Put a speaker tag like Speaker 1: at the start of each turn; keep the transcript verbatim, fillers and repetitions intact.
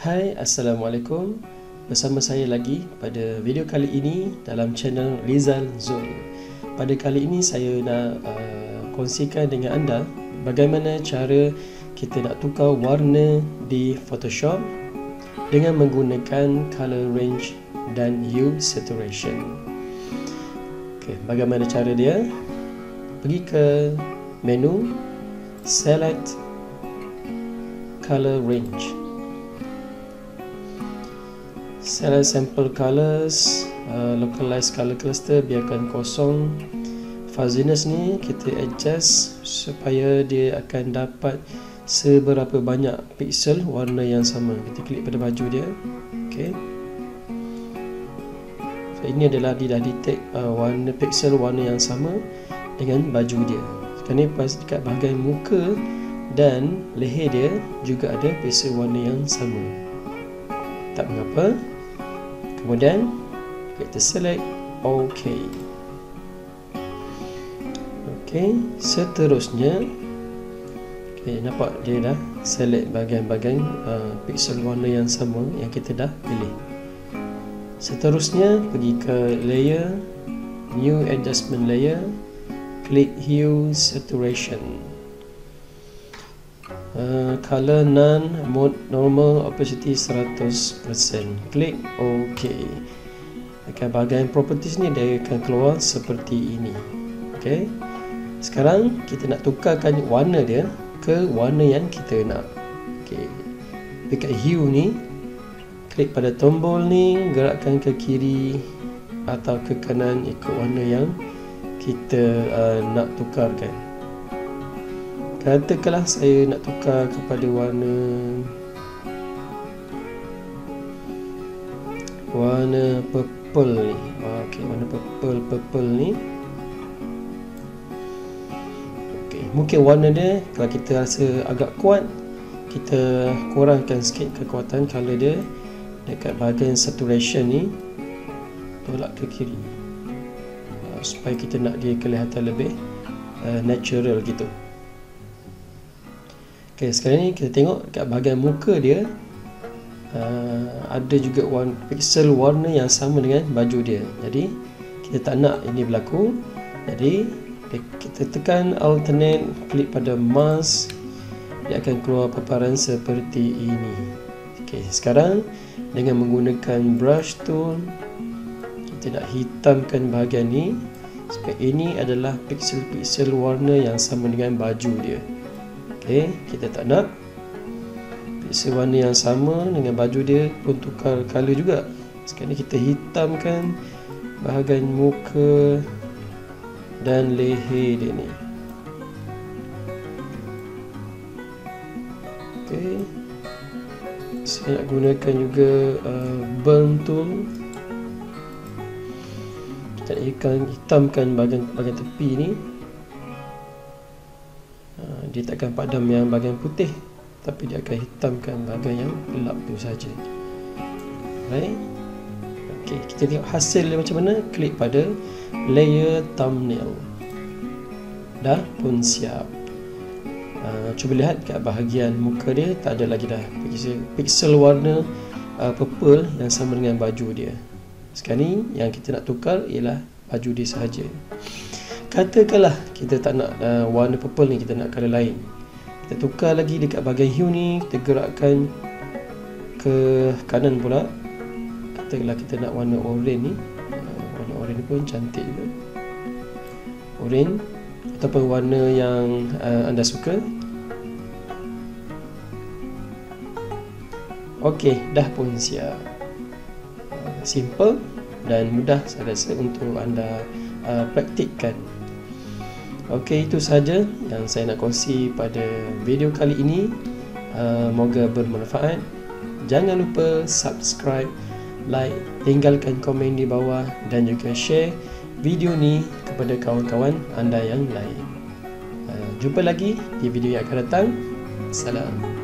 Speaker 1: Hai, Assalamualaikum. Bersama saya lagi pada video kali ini dalam channel Rizal Zul. Pada kali ini saya nak uh, kongsikan dengan anda bagaimana cara kita nak tukar warna di Photoshop dengan menggunakan color range dan hue saturation. Okay, bagaimana cara dia? Pergi ke menu, select color range. Select sample colors, uh, localize color cluster, biarkan kosong. Fuzziness ni kita adjust supaya dia akan dapat seberapa banyak pixel warna yang sama. Kita klik pada baju dia. Okay. So, ini adalah dia dah detect uh, warna pixel warna yang sama dengan baju dia. Sekarang ni pas dekat bahagian muka dan leher dia juga ada pixel warna yang sama. Tak mengapa. Kemudian kita select OK. OK, seterusnya okay, nampak dia dah select bahagian-bahagian uh, pixel warna yang sama yang kita dah pilih. Seterusnya pergi ke layer, new adjustment layer, klik hue saturation. Uh, color none, mode normal, opacity seratus peratus. Klik OK. Dekat bahagian properties ni dia akan keluar seperti ini. Okay. Sekarang kita nak tukarkan warna dia ke warna yang kita nak. Okay. Dekat hue ni, klik pada tombol ni, gerakkan ke kiri atau ke kanan ikut warna yang kita uh, nak tukarkan. Katakanlah saya nak tukar kepada warna warna purple ni. Okey, warna purple purple ni. Okey, mungkin warna dia kalau kita rasa agak kuat, kita kurangkan sikit kekuatan color dia dekat bahagian saturation ni, tolak ke kiri uh, supaya kita nak dia kelihatan lebih uh, natural gitu. Okay, sekarang ni kita tengok dekat bahagian muka dia uh, ada juga warna, pixel warna yang sama dengan baju dia. Jadi kita tak nak ini berlaku. Jadi kita tekan alternate, klik pada mask, dia akan keluar paparan seperti ini. Okay, sekarang dengan menggunakan brush tool kita nak hitamkan bahagian ni supaya ini adalah pixel-pixel warna yang sama dengan baju dia. Okay, kita tak nak pixel warna yang sama dengan baju dia pun tukar color juga. Sekarang ni kita hitamkan bahagian muka dan leher dia ni. Okay, saya nak gunakan juga uh, burn tool. Kita nak hitamkan bahagian, bahagian tepi ni. Dia tak akan padam yang bahagian putih, tapi dia akan hitamkan bahagian yang gelap tu saja. Right? Okey, kita tengok hasil dia macam mana. Klik pada layer thumbnail. Dah pun siap. Uh, cuba lihat kat bahagian muka dia tak ada lagi dah pixel, pixel warna uh, purple yang sama dengan baju dia. Sekarang ni yang kita nak tukar ialah baju dia sahaja. Katakanlah kita tak nak uh, warna purple ni, kita nak color lain. Kita tukar lagi dekat bahagian hue ni, kita gerakkan ke kanan pula. Katakanlah kita nak warna orange ni. Uh, warna orange pun cantik juga. Orange ataupun warna yang uh, anda suka. Okey, dah pun siap. Uh, simple dan mudah saya rasa untuk anda uh, praktikkan. Okey, itu sahaja yang saya nak kongsi pada video kali ini. Uh, moga bermanfaat. Jangan lupa subscribe, like, tinggalkan komen di bawah dan juga share video ni kepada kawan-kawan anda yang lain. Uh, jumpa lagi di video yang akan datang. Salam.